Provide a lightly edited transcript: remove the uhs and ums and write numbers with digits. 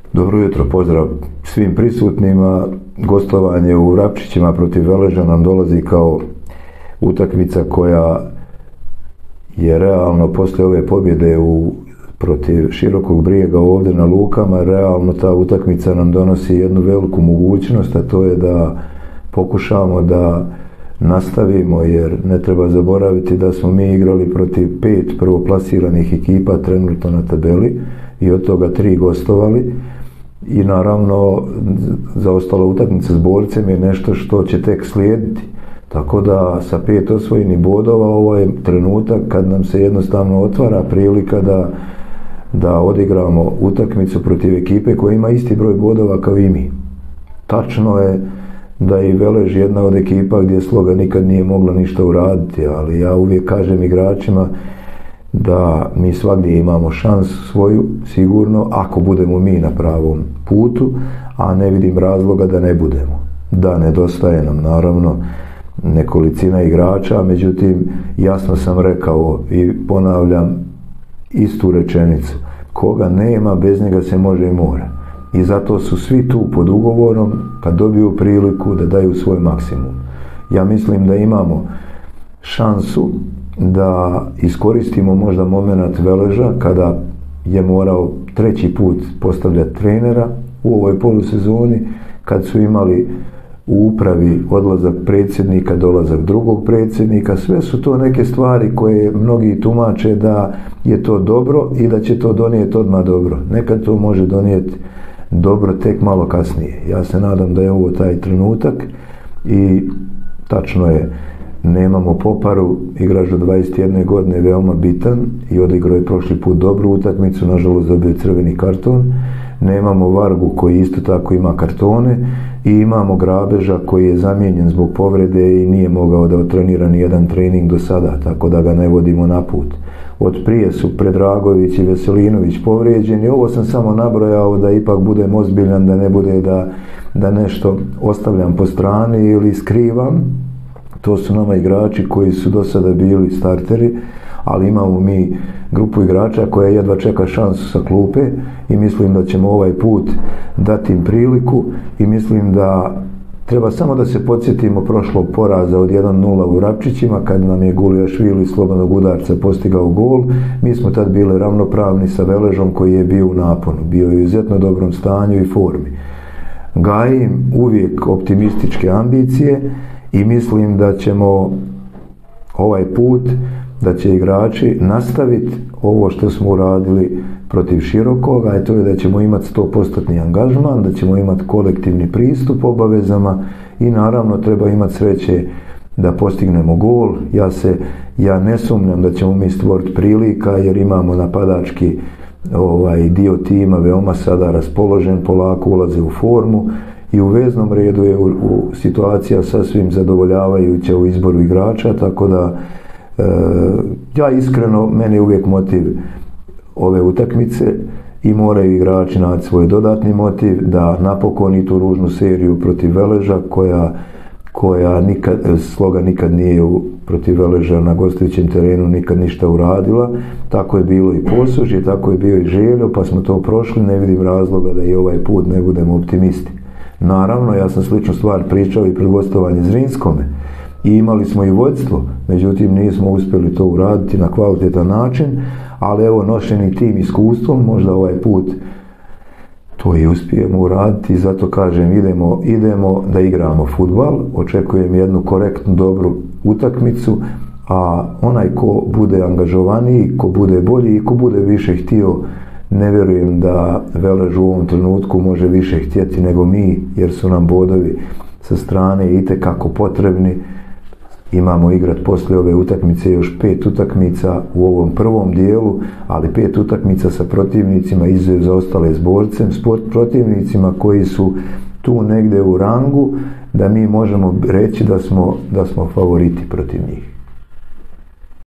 Dobro jutro, pozdrav svim prisutnima. Gostovanje u Vrapčićima protiv Veleža nam dolazi kao utakmica koja je realno poslije ove pobjede protiv Širokog Brijega ovdje na Lukama, realno ta utakmica nam donosi jednu veliku mogućnost, a to je da pokušamo da nastavimo, jer ne treba zaboraviti da smo mi igrali protiv 5 prvoplasiranih ekipa trenutno na tabeli i od toga 3 gostovali. I naravno zaostala utakmica s Borcem je nešto što će tek slijediti, tako da sa 5 osvojenih bodova ovo je trenutak kad nam se jednostavno otvara prilika da odigramo utakmicu protiv ekipe koja ima isti broj bodova kao i mi. Tačno je da je i Velež jedna od ekipa gdje Sloga nikad nije mogla ništa uraditi, ali ja uvijek kažem igračima da mi svagdje imamo šansu svoju, sigurno, ako budemo mi na pravom putu, a ne vidim razloga da ne budemo. Da, nedostaje nam naravno nekolicina igrača, međutim, jasno sam rekao i ponavljam istu rečenicu. Koga nema, bez njega se može i mora. I zato su svi tu pod ugovorom kad dobiju priliku da daju svoj maksimum. Ja mislim da imamo šansu da iskoristimo možda moment Veleža kada je morao 3. put postavljati trenera u ovoj polusezoni, kad su imali u upravi odlazak predsjednika, dolazak drugog predsjednika. Sve su to neke stvari koje mnogi tumače da je to dobro i da će to donijeti odmah dobro. Nekad to može donijeti dobro tek malo kasnije. Ja se nadam da je ovo taj trenutak i tačno je, nemamo Poparu, igrač od 21 godine, veoma bitan i odigrao je prošli put dobru utakmicu, nažalost dobio crveni karton. Nemamo Vargu koji isto tako ima kartone i imamo Grabeža koji je zamijenjen zbog povrede i nije mogao da otrenira ni jedan trening do sada, tako da ga ne vodimo na put. Od prije su Predragović i Veselinović povrijeđeni. Ovo sam samo nabrojao da ipak budem ozbiljan, da ne bude da nešto ostavljam po strani ili skrivam. To su nama igrači koji su do sada bili starteri, ali imamo mi grupu igrača koja jedva čeka šansu sa klupe i mislim da ćemo ovaj put dati im priliku i mislim da treba samo da se podsjetimo prošlog poraza od 1-0 u Vrapčićima kad nam je Gulijašvili slobodnog udarca postigao gol. Mi smo tad bili ravnopravni sa Veležom koji je bio u naponu, bio je u izuzetno dobrom stanju i formi. Gajim uvijek optimističke ambicije i mislim da ćemo ovaj put, da će igrači nastaviti ovo što smo uradili protiv Širokoga, a to je da ćemo imati 100% angažman, da ćemo imati kolektivni pristup obavezama i naravno treba imati sreće da postignemo gol. Ja ne sumnjam da ćemo mi stvoriti prilika jer imamo napadački dio tima veoma sada raspoložen, polako ulaze u formu i u veznom redu je situacija sasvim zadovoljavajuća u izboru igrača, tako da ja iskreno, meni je uvijek motiv ove utakmice i moraju igrači naći svoj dodatni motiv da napokon tu ružnu seriju protiv Veleža koja Sloga nikad nije protiv Veleža na gostujućem terenu nikad ništa uradila. Tako je bilo i Posuđe, tako je bio i Željo, pa smo to prošli, ne vidim razloga da i ovaj put ne budemo optimisti. Naravno, ja sam sličnu stvar pričao i pred gostovanje Zrinskome i imali smo i vodstvo, međutim nismo uspjeli to uraditi na kvalitetan način, ali evo nošeni tim iskustvom, možda ovaj put to i uspijemo uraditi i zato kažem idemo da igramo fudbal, očekujem jednu korektnu, dobru utakmicu, a onaj ko bude angažovaniji, ko bude bolji i ko bude više htio, ne vjerujem da Velež u ovom trenutku može više htjeti nego mi, jer su nam bodovi sa strane itekako potrebni. Imamo igrat poslije ove utakmice još 5 utakmica u ovom prvom dijelu, ali 5 utakmica sa protivnicima izuzev zaostale s Borcem, protivnicima koji su tu negdje u rangu, da mi možemo reći da smo favoriti protiv njih.